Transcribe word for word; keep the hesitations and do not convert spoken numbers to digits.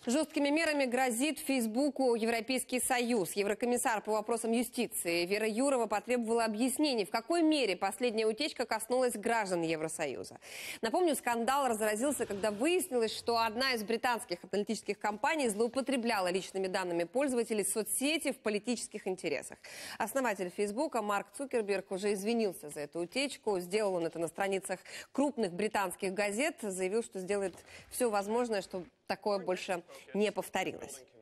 Жесткими мерами грозит Фейсбуку Европейский Союз. Еврокомиссар по вопросам юстиции Вера Юрова потребовала объяснений, в какой мере последняя утечка коснулась граждан Евросоюза. Напомню, скандал разразился, когда выяснилось, что одна из британских аналитических компаний злоупотребляла личными данными пользователей соцсети в политических интересах. Основатель Фейсбука Марк Цукерберг уже извинился за эту утечку. Сделал он это на страницах крупных британских газет. Заявил, что сделает все возможное, чтобы такое больше не повторилось.